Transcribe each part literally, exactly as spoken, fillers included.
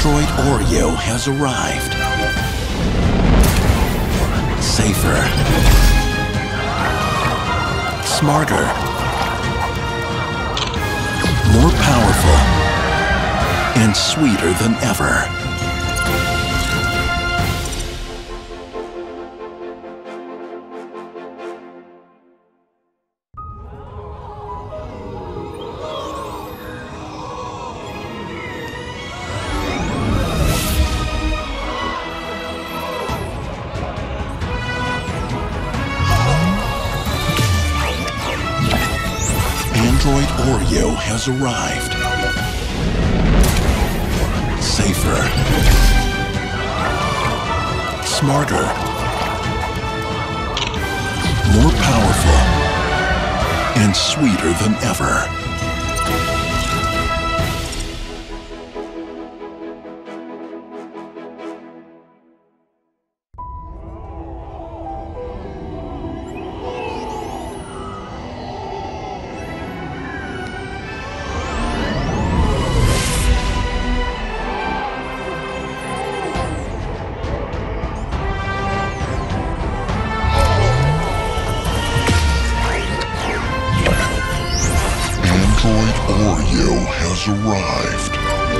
Android OREO has arrived. Safer. Smarter. More powerful. And sweeter than ever. Android OREO has arrived. Safer. Smarter. More powerful. And sweeter than ever. Android OREO has arrived.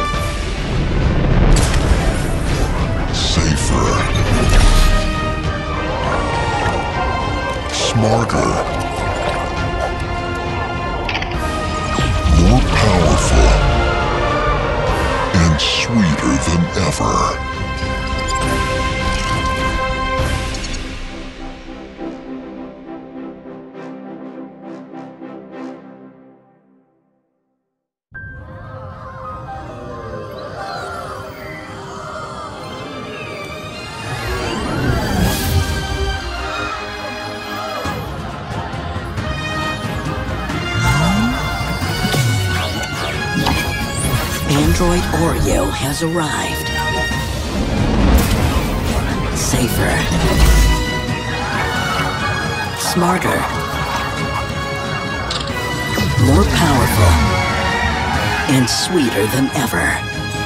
Safer. Smarter. More powerful. And sweeter than ever. Android OREO has arrived. Safer. Smarter. More powerful. And sweeter than ever.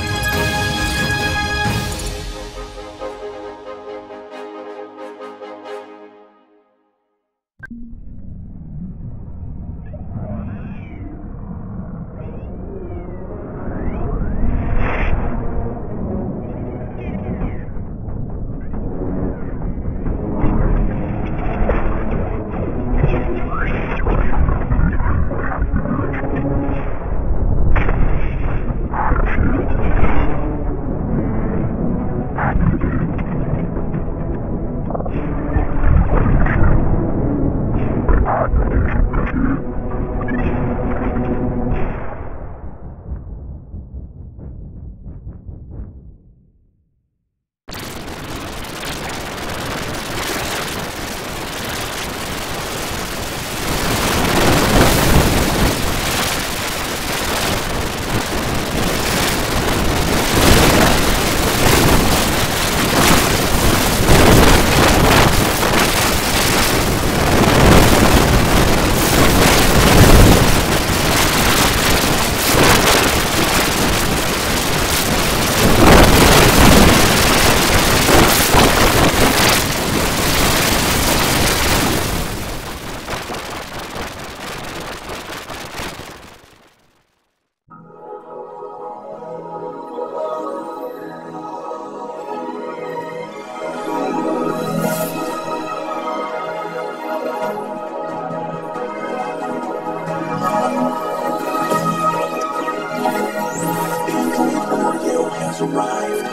Arrived.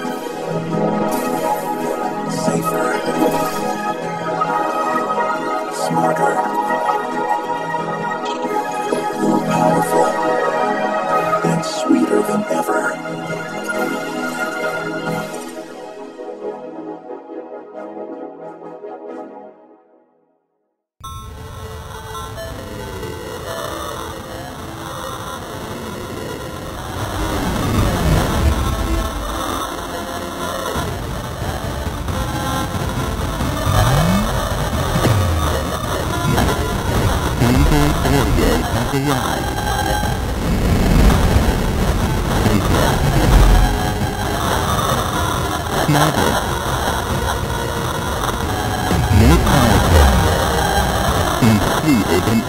Safer. Smarter. More powerful. And sweeter than ever. Arrived. Smarter. More powerful. And sweeter than